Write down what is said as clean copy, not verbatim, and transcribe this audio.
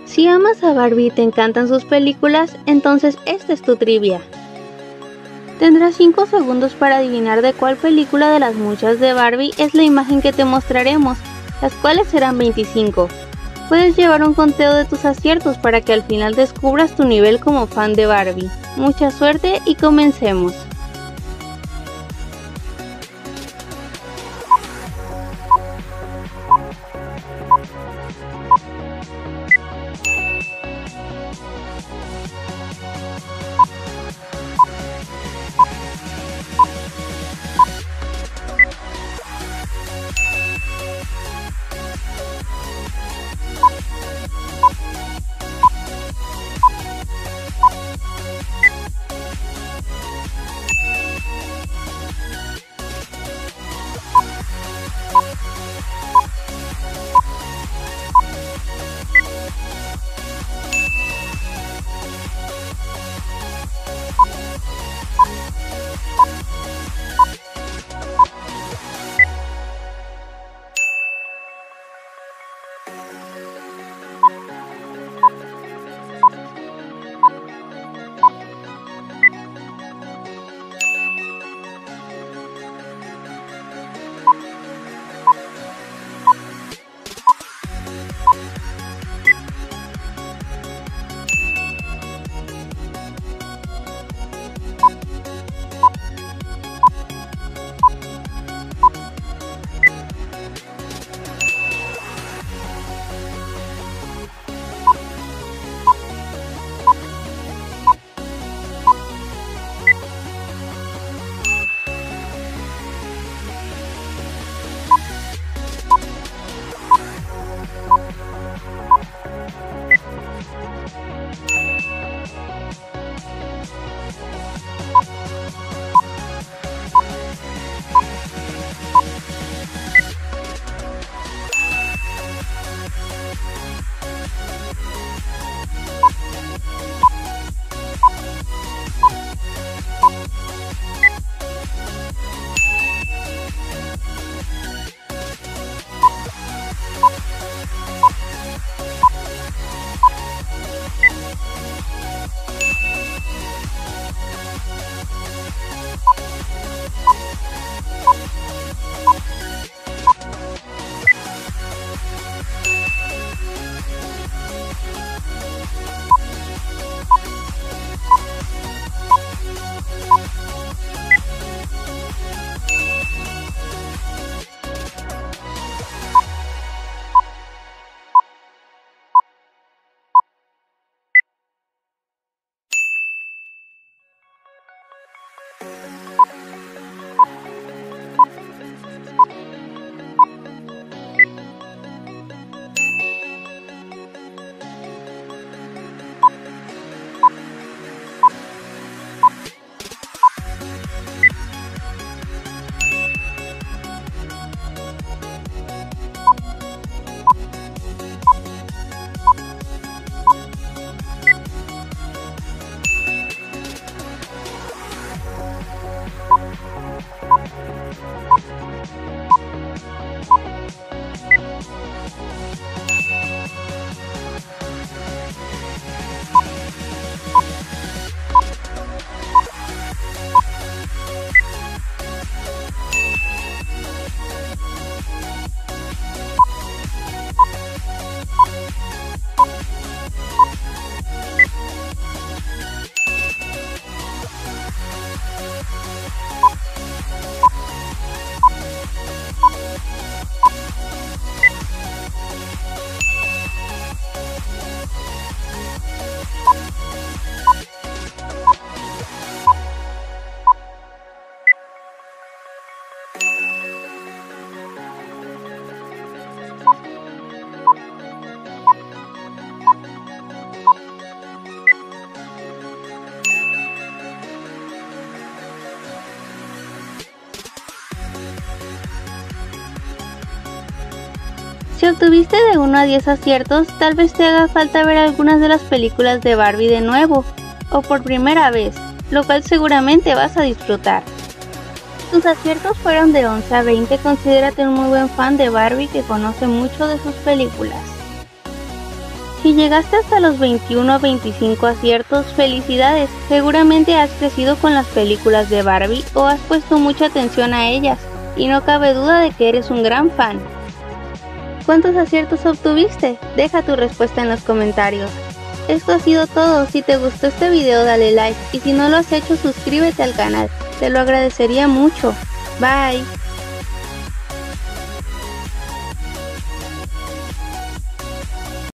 Si amas a Barbie y te encantan sus películas, entonces esta es tu trivia. Tendrás 5 segundos para adivinar de cuál película de las muchas de Barbie es la imagen que te mostraremos, las cuales serán 25. Puedes llevar un conteo de tus aciertos para que al final descubras tu nivel como fan de Barbie. Mucha suerte y comencemos. Si obtuviste de 1 a 10 aciertos, tal vez te haga falta ver algunas de las películas de Barbie de nuevo, o por primera vez, lo cual seguramente vas a disfrutar. Tus aciertos fueron de 11 a 20, considérate un muy buen fan de Barbie que conoce mucho de sus películas. Si llegaste hasta los 21 o 25 aciertos, felicidades, seguramente has crecido con las películas de Barbie o has puesto mucha atención a ellas, y no cabe duda de que eres un gran fan. ¿Cuántos aciertos obtuviste? Deja tu respuesta en los comentarios. Esto ha sido todo. Si te gustó este video dale like y si no lo has hecho suscríbete al canal, te lo agradecería mucho. Bye.